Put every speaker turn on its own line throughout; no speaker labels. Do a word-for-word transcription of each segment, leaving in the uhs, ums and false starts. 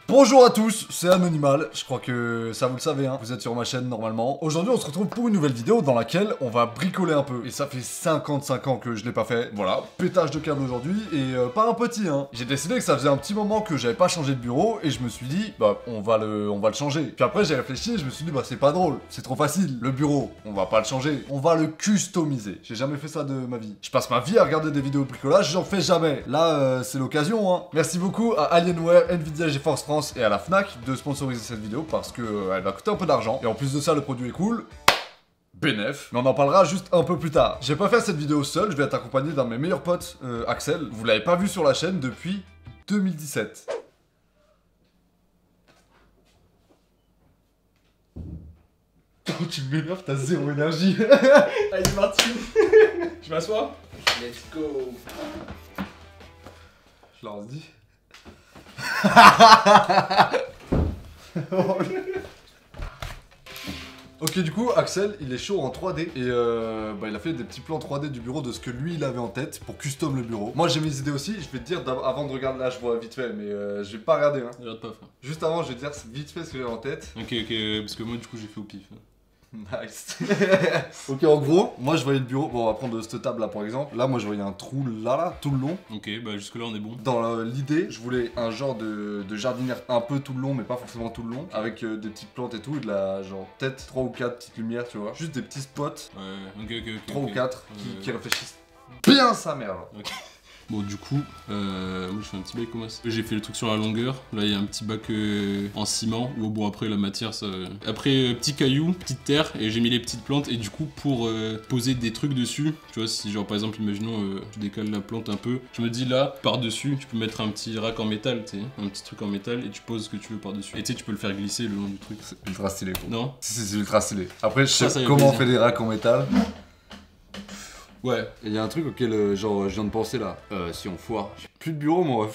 Bonjour à tous, c'est Anonymal, je crois que ça vous le savez, hein. Vous êtes sur ma chaîne normalement. Aujourd'hui on se retrouve pour une nouvelle vidéo dans laquelle on va bricoler un peu. Et ça fait cinquante-cinq ans que je l'ai pas fait, voilà, pétage de câble aujourd'hui, et euh, pas un petit hein. J'ai décidé que ça faisait un petit moment que j'avais pas changé de bureau, et je me suis dit, bah on va le, on va le changer. Puis après j'ai réfléchi et je me suis dit, bah c'est pas drôle, c'est trop facile, le bureau, on va pas le changer, on va le customiser. J'ai jamais fait ça de ma vie. Je passe ma vie à regarder des vidéos de bricolage, j'en fais jamais. Là euh, c'est l'occasion hein. Merci beaucoup à Alienware, Nvidia GeForce France et à la Fnac de sponsoriser cette vidéo parce que euh, elle va coûter un peu d'argent. Et en plus de ça, le produit est cool. Bénef. Mais on en parlera juste un peu plus tard. J'ai pas fait cette vidéo seul, je vais être accompagné d'un de mes meilleurs potes, euh, Axel. Vous l'avez pas vu sur la chaîne depuis deux mille dix-sept. Oh, tu m'énerves, t'as zéro énergie.
Allez Martin. Je m'assois. Let's go.
Je leur dis. Ok, du coup Axel il est chaud en trois D et euh, bah, il a fait des petits plans trois D du bureau de ce que lui il avait en tête pour custom le bureau. Moi j'ai mes idées aussi, je vais te dire avant de regarder, là je vois vite fait mais euh, je vais pas regarder hein.
Regarde pas frère.
Juste avant je vais te dire vite fait ce que j'ai en tête.
Ok ok, parce que moi du coup j'ai fait au pif.
Nice. Ok, en gros, moi je voyais le bureau. Bon, on va prendre cette table là par exemple. Là, moi je voyais un trou là, là, tout le long.
Ok, bah jusque là on est bon.
Dans l'idée, je voulais un genre de, de jardinière un peu tout le long, mais pas forcément tout le long, avec euh, des petites plantes et tout, et de la genre peut-être trois ou quatre petites lumières, tu vois. Juste des petits spots.
Ouais, ok, ok, ok.
trois
okay.
ou quatre qui,
euh...
qui réfléchissent bien sa mère.
Ok. Bon du coup, euh, moi je fais un petit bac comme ça. J'ai fait le truc sur la longueur. Là il y a un petit bac euh, en ciment. Ou bon après la matière ça... Après euh, petit caillou, petite terre et j'ai mis les petites plantes. Et du coup pour euh, poser des trucs dessus, tu vois si genre par exemple imaginons euh, je décale la plante un peu. Je me dis là par dessus tu peux mettre un petit rack en métal, tu sais, un petit truc en métal et tu poses ce que tu veux par dessus. Et tu sais tu peux le faire glisser le long du truc.
C'est ultra stylé quoi.
Non?
Si si c'est ultra stylé. Après je sais
ah, ça,
comment on fait des racks en métal.
Ouais.
Et il y a un truc auquel euh, genre je viens de penser là. Euh, si on foire. J'ai plus de bureau moi.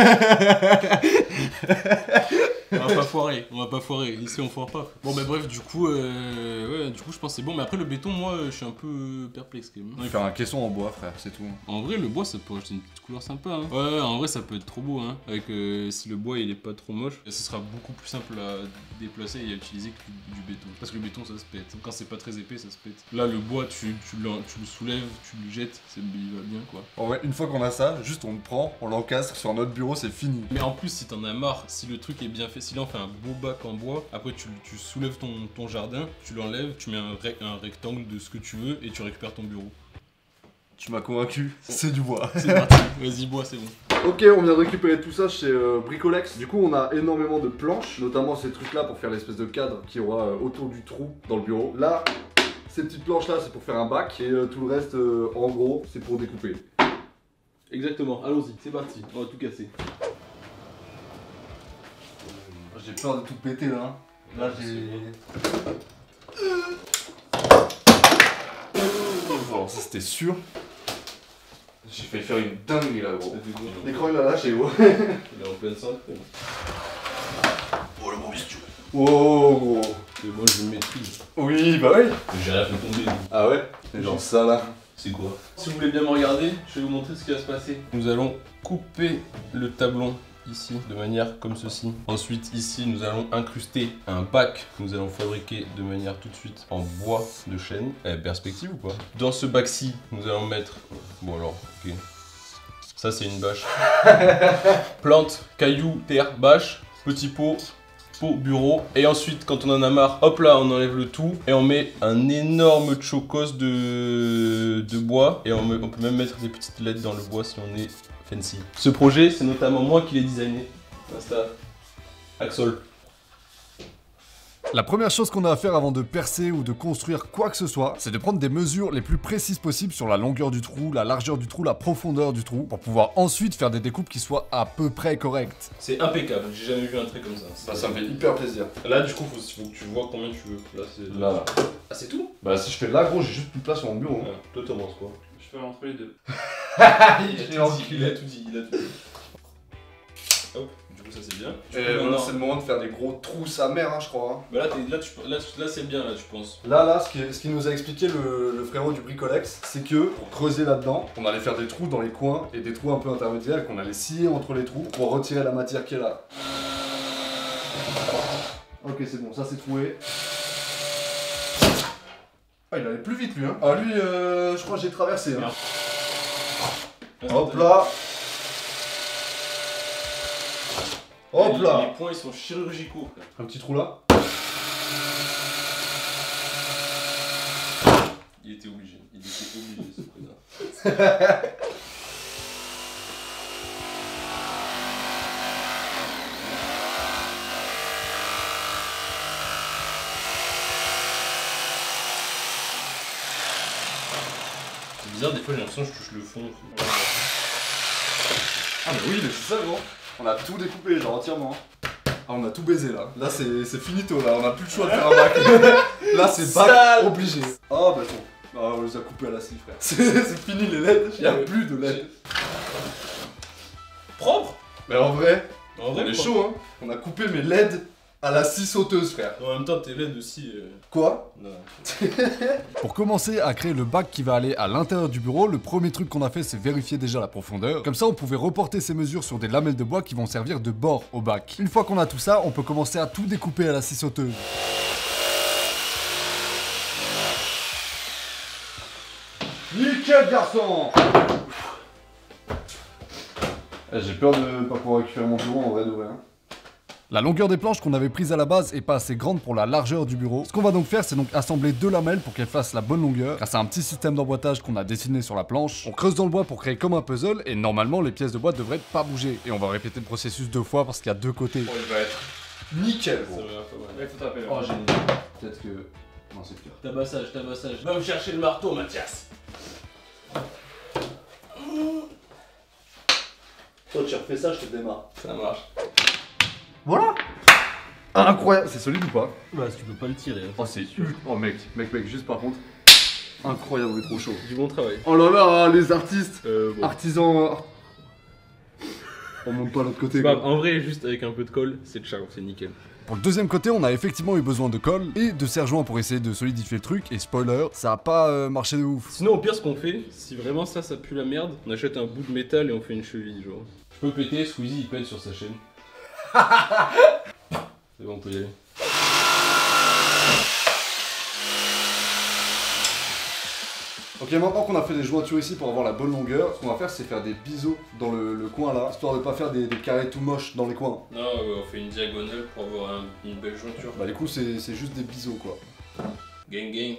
On va pas foirer, on va pas foirer, ici on foire pas. Bon bah bref du coup, euh, ouais du coup je pense c'est bon, mais après le béton moi je suis un peu perplexe quand même.
On va faire un caisson en bois frère, c'est tout.
En vrai le bois ça peut acheter une petite couleur sympa hein. Ouais en vrai ça peut être trop beau hein. Avec euh, si le bois il est pas trop moche, ce sera beaucoup plus simple à déplacer et à utiliser que du béton. Parce que le béton ça se pète, quand c'est pas très épais ça se pète. Là le bois tu, tu, le, tu le soulèves, tu le jettes, il va bien quoi.
En vrai une fois qu'on a ça, juste on le prend, on l'encastre sur notre bureau, c'est fini.
Mais en plus si t'en as marre, si le truc est bien fait, si là on fait un beau bac en bois, après tu, tu soulèves ton, ton jardin, tu l'enlèves, tu mets un, rec un rectangle de ce que tu veux et tu récupères ton bureau.
Tu m'as convaincu, c'est du bois.
C'est parti, vas-y bois c'est bon.
Ok, on vient de récupérer tout ça chez euh, Bricolex. Du coup on a énormément de planches, notamment ces trucs là pour faire l'espèce de cadre qui aura euh, autour du trou dans le bureau. Là, ces petites planches là c'est pour faire un bac et euh, tout le reste euh, en gros c'est pour découper.
Exactement, allons-y, c'est parti, on va tout casser.
J'ai peur de tout péter là. Là j'ai... Bon ça c'était sûr. J'ai failli faire une dinguerie là gros. L'écran il a lâché gros.
Il est en pleine cinq.
Oh le bon bisou. Oh gros.
Et moi je le maîtrise.
Oui bah oui.
J'ai rien fait tomber.
Ah ouais. C'est genre ça là.
C'est quoi? Si vous voulez bien me regarder, je vais vous montrer ce qui va se passer. Nous allons couper le tablon ici de manière comme ceci. Ensuite ici nous allons incruster un bac que nous allons fabriquer de manière tout de suite en bois de chêne. Eh, perspective ou pas? Dans ce bac-ci nous allons mettre... Bon alors, ok. Ça c'est une bâche. Plante, caillou, terre, bâche, petit pot, pot, bureau. Et ensuite quand on en a marre, hop là on enlève le tout. Et on met un énorme chocos de, de bois. Et on, me... on peut même mettre des petites L E D dans le bois si on est... fancy. Ce projet, c'est notamment moi qui l'ai designé. Basta. Axol.
La première chose qu'on a à faire avant de percer ou de construire quoi que ce soit, c'est de prendre des mesures les plus précises possibles sur la longueur du trou, la largeur du trou, la profondeur du trou, pour pouvoir ensuite faire des découpes qui soient à peu près correctes.
C'est impeccable, j'ai jamais vu un trait comme ça.
Bah, ça me fait hyper plaisir.
Là, du coup, faut, faut que tu vois combien tu veux. Là, c'est...
Là, là.
Ah, c'est tout?
Bah, si je fais là, gros, j'ai juste plus de place sur mon bureau.
Ouais. Toi, t'en penses quoi?
Je fais entre les deux.
il, a tout dit, il a tout dit, il a tout dit. Hop, du coup ça c'est bien. Du
Et
coup,
maintenant c'est le moment de faire des gros trous sa mère hein, je crois. Hein.
Bah là, là, tu, là, là c'est bien là tu penses.
Là là ce qui, ce qui nous a expliqué le, le frérot du Bricolex, c'est que pour creuser là-dedans, on allait faire des trous dans les coins et des trous un peu intermédiaires qu'on allait scier entre les trous pour retirer la matière qui est là. Ok, c'est bon, ça c'est trouvé. Ah, il allait plus vite lui, hein. Ah, lui, euh, je crois que j'ai traversé. Hein. Hop là. Hop
les,
là.
Les points ils sont chirurgicaux. Frère.
Un petit trou là.
Il était obligé. Il était obligé ce connard. C'est bizarre, des fois j'ai l'impression que je touche le fond.
Ah mais oui, mais c'est ça gros. On a tout découpé, genre entièrement. Ah, on a tout baisé là. Là c'est finito là, on a plus le choix de faire un bac. Là c'est bac obligé. Ah bah bon. Ah, on les a coupés à la scie frère. C'est fini les L E D, il n'y a plus de L E D.
Propre.
Mais en vrai,
en vrai
on est chaud hein. On a coupé mes L E D à la scie sauteuse frère.
En même temps tes L E D aussi. Euh...
Quoi?
Non.
Pour commencer à créer le bac qui va aller à l'intérieur du bureau, le premier truc qu'on a fait c'est vérifier déjà la profondeur. Comme ça on pouvait reporter ces mesures sur des lamelles de bois qui vont servir de bord au bac. Une fois qu'on a tout ça, on peut commencer à tout découper à la scie sauteuse. Nickel garçon. J'ai peur de pas pouvoir récupérer mon bureau en vrai de vrai. Hein. La longueur des planches qu'on avait prises à la base est pas assez grande pour la largeur du bureau. Ce qu'on va donc faire, c'est donc assembler deux lamelles pour qu'elles fassent la bonne longueur. Grâce à un petit système d'emboîtage qu'on a dessiné sur la planche. On creuse dans le bois pour créer comme un puzzle et normalement les pièces de bois devraient pas bouger. Et on va répéter le processus deux fois parce qu'il y a deux côtés.
Oh, il va être
nickel gros.
Ça va pas mal. Ouais, faut taper là.
Oh génial. Peut-être que... Non c'est pire.
Tabassage, tabassage. Va me chercher le marteau Mathias.
Toi tu refais ça, je te démarre.
Ça marche.
Voilà. Incroyable. C'est solide ou pas?
Bah tu peux pas le tirer. Hein.
Oh c'est ultra. Oh mec, mec, mec, juste par contre. Incroyable, il est trop chaud.
Du bon travail.
Oh là là, les artistes.
Euh, bon.
Artisans. On monte pas à l'autre côté.
Bah, en vrai, juste avec un peu de colle, c'est ciao, c'est nickel.
Pour le deuxième côté, on a effectivement eu besoin de colle et de serre-joint pour essayer de solidifier le truc. Et spoiler, ça a pas euh, marché de ouf.
Sinon, au pire, ce qu'on fait, si vraiment ça, ça pue la merde, on achète un bout de métal et on fait une cheville, genre. Je peux péter, Squeezie il pète sur sa chaîne. C'est bon, on peut y aller.
Ok, maintenant qu'on a fait des jointures ici pour avoir la bonne longueur, ce qu'on va faire c'est faire des biseaux dans le, le coin là, histoire de pas faire des, des carrés tout moches dans les coins.
Non, ouais, on fait une diagonale pour avoir un, une belle jointure.
Bah du coup c'est juste des biseaux quoi.
Gang gang.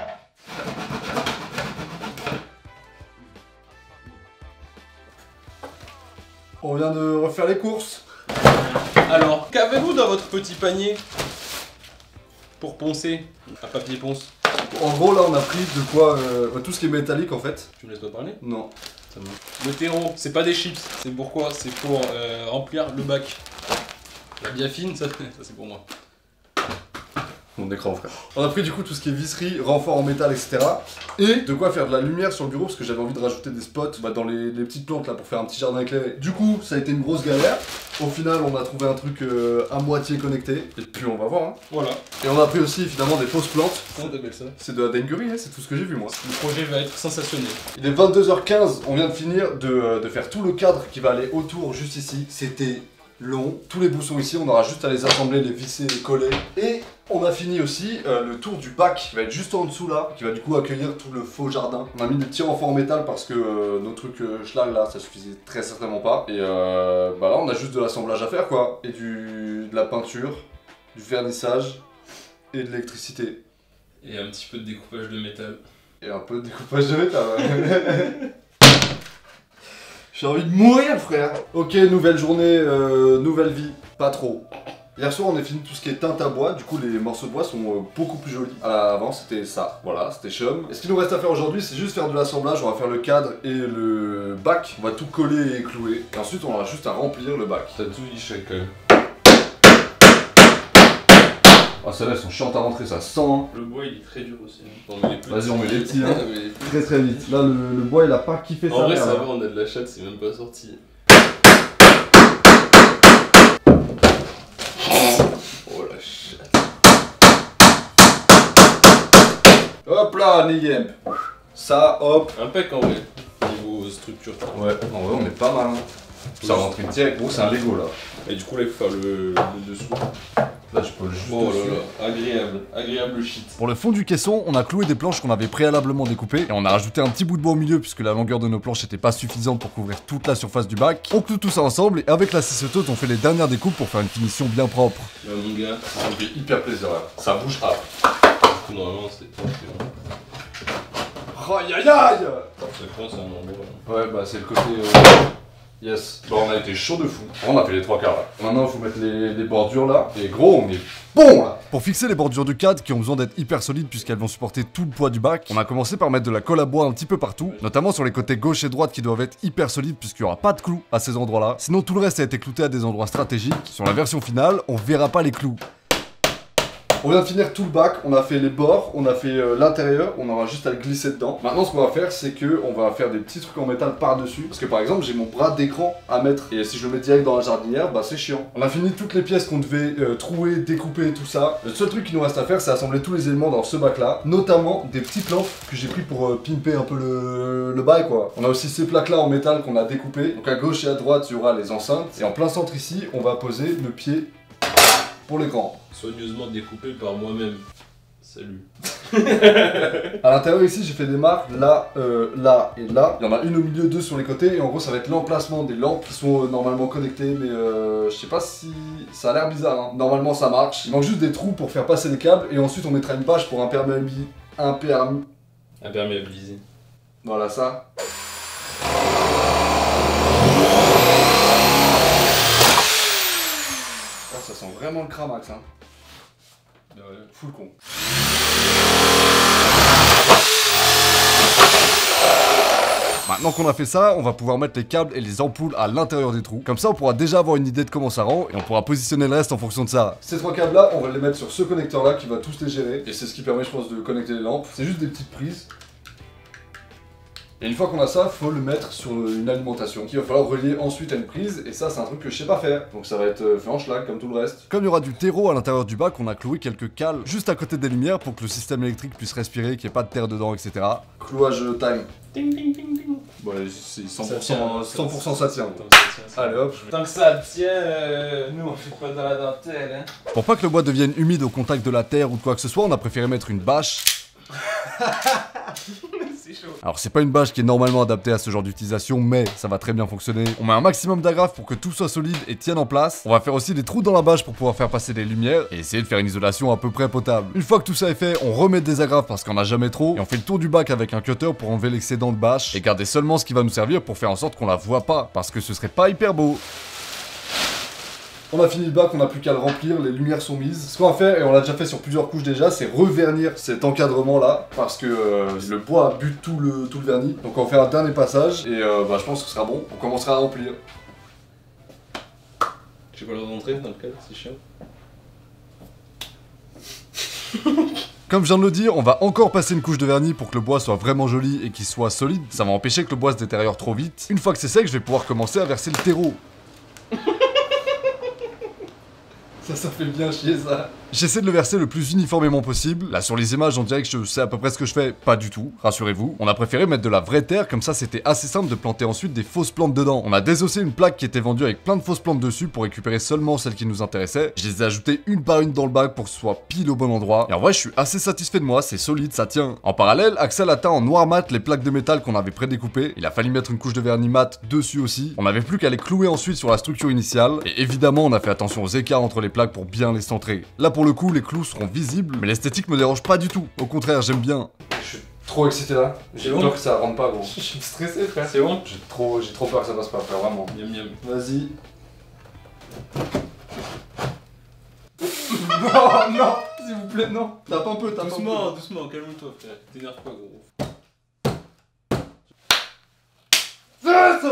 On vient de refaire les courses.
Alors, qu'avez-vous dans votre petit panier pour poncer un papier ponce?
En gros là on a pris de quoi, euh, tout ce qui est métallique en fait.
Tu me laisses pas parler?
Non.
Ça marche. Le terreau, c'est pas des chips, c'est pourquoi? C'est pour euh, remplir le bac. La biafine, ça, ça c'est pour moi.
Mon écran frère. On a pris du coup tout ce qui est visserie, renfort en métal, et cetera. Et de quoi faire de la lumière sur le bureau parce que j'avais envie de rajouter des spots bah, dans les, les petites plantes là pour faire un petit jardin éclairé. Du coup ça a été une grosse galère. Au final on a trouvé un truc euh, à moitié connecté. Et puis on va voir hein.
Voilà.
Et on a pris aussi évidemment des fausses plantes.
Comment t'appelles ça?
C'est de la dinguerie, hein, c'est tout ce que j'ai vu moi.
Le projet va être sensationnel.
Il est vingt-deux heures quinze, on vient de finir de, de faire tout le cadre qui va aller autour juste ici. C'était long. Tous les boussons ici, on aura juste à les assembler, les visser, les coller. Et on a fini aussi euh, le tour du bac qui va être juste en dessous là, qui va du coup accueillir tout le faux jardin. On a mis des petits renforts en métal parce que euh, nos trucs euh, schlag là, ça suffisait très certainement pas. Et euh, bah là on a juste de l'assemblage à faire quoi. Et du, de la peinture, du vernissage et de l'électricité.
Et un petit peu de découpage de métal.
Et un peu de découpage de métal, ouais. J'ai envie de mourir, frère. Ok, nouvelle journée, euh, nouvelle vie. Pas trop. Hier soir, on a fini tout ce qui est teinte à bois. Du coup, les morceaux de bois sont euh, beaucoup plus jolis. Euh, avant, c'était ça. Voilà, c'était chum. Et ce qu'il nous reste à faire aujourd'hui, c'est juste faire de l'assemblage. On va faire le cadre et le bac. On va tout coller et clouer. Et ensuite, on aura juste à remplir le bac.
T'as tout dit chèque quand même.
Ah, celles-là, elles sont chiantes à rentrer, ça sent. Hein.
Le bois, il est très dur aussi. Hein.
Vas-y, on met les petits, hein. Très très vite. Là, le, le bois, il a pas kiffé ça.
En vrai, ça va, on a de la chatte, c'est même pas sorti. Oh la chatte.
Hop là, Niyemp. Ça, hop.
Impec en vrai, niveau structure.
Ouais, en vrai, on est pas mal. Hein. Ça rentre une direct. Gros, c'est un Lego là.
Et du coup, là, il faut faire le, le dessous.
Là, je peux le juste.
Oh
dessus.
là là, agréable, agréable shit.
Pour le fond du caisson, on a cloué des planches qu'on avait préalablement découpées et on a rajouté un petit bout de bois au milieu puisque la longueur de nos planches n'était pas suffisante pour couvrir toute la surface du bac. On cloue tout ça ensemble et avec la scie sauteuse, on fait les dernières découpes pour faire une finition bien propre.
Là, mon gars,
Ça me fait hyper plaisir là. Ça bouge pas.
normalement, c'est pas
Aïe aïe aïe.
c'est quoi, c'est un endroit.
Ouais, bah c'est le côté. Euh... Yes. Bah, on a été chaud de fou. On a fait les trois quarts là. Maintenant, il faut mettre les, les bordures là. Et gros, on est bon là. Pour fixer les bordures du cadre qui ont besoin d'être hyper solides puisqu'elles vont supporter tout le poids du bac, on a commencé par mettre de la colle à bois un petit peu partout, notamment sur les côtés gauche et droite qui doivent être hyper solides puisqu'il n'y aura pas de clous à ces endroits-là. Sinon, tout le reste a été clouté à des endroits stratégiques. Sur la version finale, on verra pas les clous. On vient de finir tout le bac, on a fait les bords, on a fait euh, l'intérieur, on aura juste à le glisser dedans. Maintenant, ce qu'on va faire, c'est que on va faire des petits trucs en métal par-dessus. Parce que par exemple, j'ai mon bras d'écran à mettre. Et si je le mets direct dans la jardinière, bah c'est chiant. On a fini toutes les pièces qu'on devait euh, trouer, découper, tout ça. Le seul truc qui nous reste à faire, c'est assembler tous les éléments dans ce bac-là. Notamment des petites lampes que j'ai pris pour euh, pimper un peu le, le bail, quoi. On a aussi ces plaques-là en métal qu'on a découpées. Donc à gauche et à droite, il y aura les enceintes. Et en plein centre ici, on va poser le pied pour l'écran.
Soigneusement découpé par moi-même. Salut.
À l'intérieur ici, j'ai fait des marques là, euh, là et là. Il y en a une au milieu, deux sur les côtés. Et en gros, ça va être l'emplacement des lampes qui sont euh, normalement connectées. Mais euh, je sais pas si ça a l'air bizarre. Hein. Normalement, ça marche. Il manque juste des trous pour faire passer les câbles. Et ensuite, on mettra une bâche pour imperméabiliser. Imperm...
Imperméabiliser.
Voilà ça. Ça sent vraiment le cramax, hein.
Ouais.
Full con. Maintenant qu'on a fait ça, on va pouvoir mettre les câbles et les ampoules à l'intérieur des trous. Comme ça, on pourra déjà avoir une idée de comment ça rend et on pourra positionner le reste en fonction de ça. Ces trois câbles là, on va les mettre sur ce connecteur là qui va tous les gérer. Et c'est ce qui permet, je pense, de connecter les lampes. C'est juste des petites prises. Et une fois qu'on a ça, faut le mettre sur une alimentation qu'il va falloir relier ensuite à une prise. Et ça, c'est un truc que je sais pas faire. Donc ça va être fait en schlag comme tout le reste. Comme il y aura du terreau à l'intérieur du bac, on a cloué quelques cales juste à côté des lumières pour que le système électrique puisse respirer, qu'il n'y ait pas de terre dedans, et cetera. Clouage time.
Ding ding ding ding.
Bon, c'est cent pour cent,
Ça tient,
cent pour cent ça tient.
Tant que ça tient, ça
Allez hop.
Tant que ça tient, euh, nous on fait pas dans la dentelle, hein.
Pour pas que le bois devienne humide au contact de la terre ou de quoi que ce soit, on a préféré mettre une bâche.
C'est chaud.
Alors c'est pas une bâche qui est normalement adaptée à ce genre d'utilisation, mais ça va très bien fonctionner. On met un maximum d'agrafes pour que tout soit solide et tienne en place. On va faire aussi des trous dans la bâche pour pouvoir faire passer les lumières et essayer de faire une isolation à peu près potable. Une fois que tout ça est fait, on remet des agrafes parce qu'on a jamais trop et on fait le tour du bac avec un cutter pour enlever l'excédent de bâche et garder seulement ce qui va nous servir pour faire en sorte qu'on la voit pas parce que ce serait pas hyper beau. On a fini le bac, on n'a plus qu'à le remplir, les lumières sont mises. Ce qu'on va faire, et on l'a déjà fait sur plusieurs couches déjà, c'est revernir cet encadrement là, parce que euh, le bois bute tout le, tout le vernis. Donc on va faire un dernier passage, et euh, bah, je pense que ce sera bon, on commencera à remplir.
J'ai pas le droit de rentrer dans le cadre, c'est chiant.
Comme je viens de le dire, on va encore passer une couche de vernis pour que le bois soit vraiment joli et qu'il soit solide. Ça va empêcher que le bois se détériore trop vite. Une fois que c'est sec, je vais pouvoir commencer à verser le terreau. Ça, ça fait bien chier ça. J'essaie de le verser le plus uniformément possible. Là sur les images on dirait que je sais à peu près ce que je fais. Pas du tout, rassurez-vous. On a préféré mettre de la vraie terre, comme ça c'était assez simple de planter ensuite des fausses plantes dedans. On a désossé une plaque qui était vendue avec plein de fausses plantes dessus pour récupérer seulement celles qui nous intéressaient. Je les ai ajoutées une par une dans le bac pour que ce soit pile au bon endroit. Et en vrai je suis assez satisfait de moi, c'est solide, ça tient. En parallèle, Axel a teint en noir mat les plaques de métal qu'on avait prédécoupées. Il a fallu mettre une couche de vernis mat dessus aussi. On n'avait plus qu'à les clouer ensuite sur la structure initiale. Et évidemment on a fait attention aux écarts entre les plaques pour bien les centrer. Là pour le coup les clous seront visibles, mais l'esthétique me dérange pas du tout. Au contraire, j'aime bien. Je suis trop excité là. J'ai
bon
peur que ça rentre pas, gros.
Je suis stressé, frère. C'est bon?
J'ai trop, j'ai trop peur que ça passe pas, frère, vraiment.
Miam miam.
Vas-y. Non, non, s'il vous plaît, non. Tape un peu, tape un peu.
Doucement, doucement, calme-toi, frère. T'énerve pas, gros.
Yes.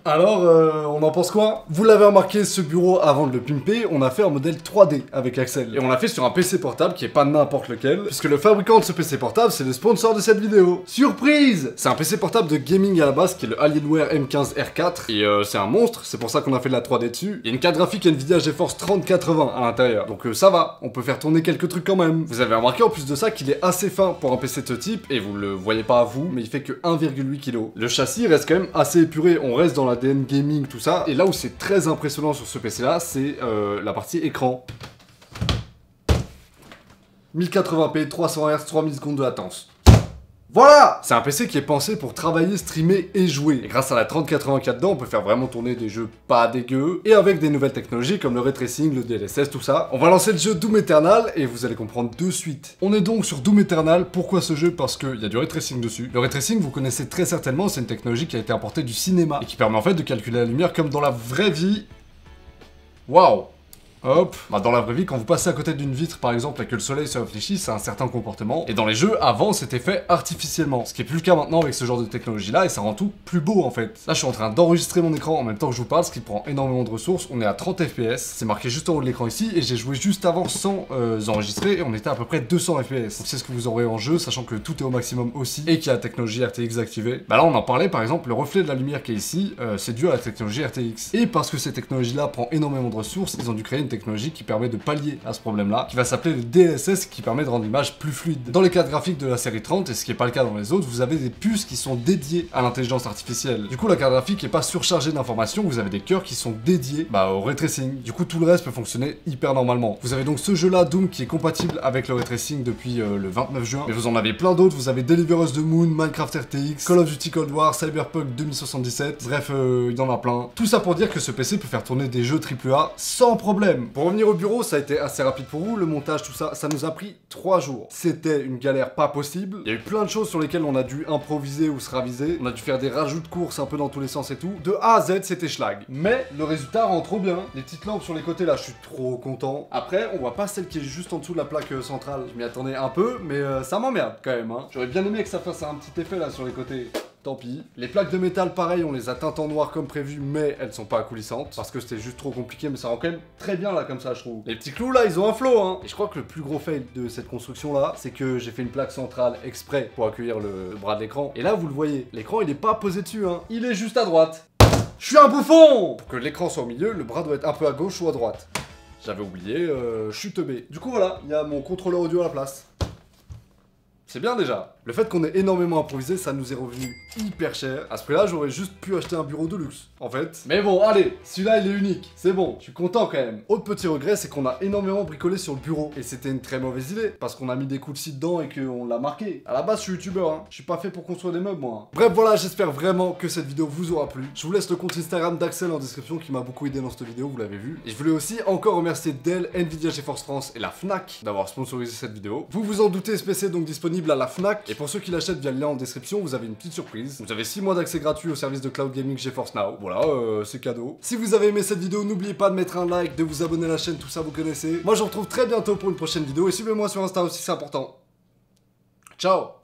Alors, euh, on en pense quoi? Vous l'avez remarqué, ce bureau, avant de le pimper, on a fait un modèle trois D avec Axel. Et on l'a fait sur un P C portable qui est pas n'importe lequel, puisque le fabricant de ce P C portable, c'est le sponsor de cette vidéo. Surprise! C'est un P C portable de gaming à la base, qui est le Alienware M quinze R quatre. Et euh, c'est un monstre, c'est pour ça qu'on a fait de la trois D dessus. Il y a une carte graphique Nvidia GeForce trente quatre-vingts à l'intérieur. Donc euh, ça va, on peut faire tourner quelques trucs quand même. Vous avez remarqué en plus de ça qu'il est assez fin pour un P C de ce type, et vous le voyez pas à vous, mais il fait que un virgule huit kilos. Le châssis reste quand même assez épuré, on reste dans l'A D N gaming, tout ça. Et là où c'est très impressionnant sur ce P C là, c'est euh, la partie écran. mille quatre-vingts p, trois cents hertz, trois millisecondes de latence. Voilà! C'est un P C qui est pensé pour travailler, streamer et jouer. Et grâce à la trente quatre-vingt-quatre dedans, on peut faire vraiment tourner des jeux pas dégueux. Et avec des nouvelles technologies comme le ray tracing, le D L S S, tout ça. On va lancer le jeu Doom Eternal et vous allez comprendre de suite. On est donc sur Doom Eternal. Pourquoi ce jeu? Parce qu'il y a du ray tracing dessus. Le ray tracing, vous connaissez très certainement, c'est une technologie qui a été importée du cinéma. Et qui permet en fait de calculer la lumière comme dans la vraie vie. Waouh! Hop, bah dans la vraie vie, quand vous passez à côté d'une vitre par exemple et que le soleil se réfléchit, c'est un certain comportement. Et dans les jeux, avant, c'était fait artificiellement. Ce qui est plus le cas maintenant avec ce genre de technologie là, et ça rend tout plus beau en fait. Là, je suis en train d'enregistrer mon écran en même temps que je vous parle, ce qui prend énormément de ressources. On est à trente F P S, c'est marqué juste en haut de l'écran ici, et j'ai joué juste avant sans euh, enregistrer, et on était à peu près deux cents F P S. Donc c'est ce que vous aurez en jeu, sachant que tout est au maximum aussi, et qu'il y a la technologie R T X activée. Bah là, on en parlait par exemple, le reflet de la lumière qui est ici, euh, c'est dû à la technologie R T X. Et parce que cette technologie là prend énormément de ressources, ils ont dû créer une technologie qui permet de pallier à ce problème-là, qui va s'appeler le D L S S, qui permet de rendre l'image plus fluide. Dans les cartes graphiques de la série trente, et ce qui n'est pas le cas dans les autres, vous avez des puces qui sont dédiées à l'intelligence artificielle. Du coup, la carte graphique n'est pas surchargée d'informations, vous avez des cœurs qui sont dédiés bah, au ray tracing. Du coup, tout le reste peut fonctionner hyper normalement. Vous avez donc ce jeu-là, Doom, qui est compatible avec le ray tracing depuis euh, le vingt-neuf juin, mais vous en avez plein d'autres. Vous avez Deliver Us the Moon, Minecraft R T X, Call of Duty Cold War, Cyberpunk deux mille soixante-dix-sept, bref, euh, il y en a plein. Tout ça pour dire que ce P C peut faire tourner des jeux triple A sans problème. Pour revenir au bureau, ça a été assez rapide pour vous, le montage, tout ça, ça nous a pris trois jours. C'était une galère pas possible. Il y a eu plein de choses sur lesquelles on a dû improviser ou se raviser. On a dû faire des rajouts de courses un peu dans tous les sens et tout. De A à Z, c'était schlag. Mais le résultat rend trop bien. Les petites lampes sur les côtés là, je suis trop content. Après, on voit pas celle qui est juste en dessous de la plaque euh, centrale. Je m'y attendais un peu, mais euh, ça m'emmerde quand même. Hein. J'aurais bien aimé que ça fasse un petit effet là sur les côtés. Tant pis. Les plaques de métal, pareil, on les a teintes en noir comme prévu, mais elles sont pas accoulissantes. Parce que c'était juste trop compliqué, mais ça rend quand même très bien là, comme ça, je trouve. Les petits clous là, ils ont un flow, hein. Et je crois que le plus gros fail de cette construction là, c'est que j'ai fait une plaque centrale exprès pour accueillir le, le bras de l'écran. Et là, vous le voyez, l'écran il est pas posé dessus, hein. Il est juste à droite. Je suis un bouffon! Pour que l'écran soit au milieu, le bras doit être un peu à gauche ou à droite. J'avais oublié, euh, je suis teubé. Du coup, voilà, il y a mon contrôleur audio à la place. C'est bien déjà. Le fait qu'on ait énormément improvisé, ça nous est revenu hyper cher. À ce prix-là, j'aurais juste pu acheter un bureau de luxe, en fait. Mais bon, allez, celui-là, il est unique. C'est bon, je suis content quand même. Autre petit regret, c'est qu'on a énormément bricolé sur le bureau. Et c'était une très mauvaise idée, parce qu'on a mis des coups de scie dedans et qu'on l'a marqué. À la base, je suis youtubeur, hein. Je suis pas fait pour construire des meubles, moi. Hein. Bref, voilà, j'espère vraiment que cette vidéo vous aura plu. Je vous laisse le compte Instagram d'Axel en description, qui m'a beaucoup aidé dans cette vidéo, vous l'avez vu. Et je voulais aussi encore remercier Dell, Nvidia GeForce France et la Fnac d'avoir sponsorisé cette vidéo. Vous vous en doutez, ce P C est donc disponible à la Fnac. Et pour ceux qui l'achètent via le lien en description, vous avez une petite surprise. Vous avez six mois d'accès gratuit au service de cloud gaming GeForce Now. Voilà, euh, c'est cadeau. Si vous avez aimé cette vidéo, n'oubliez pas de mettre un like, de vous abonner à la chaîne, tout ça vous connaissez. Moi je vous retrouve très bientôt pour une prochaine vidéo et suivez-moi sur Insta aussi, c'est important. Ciao!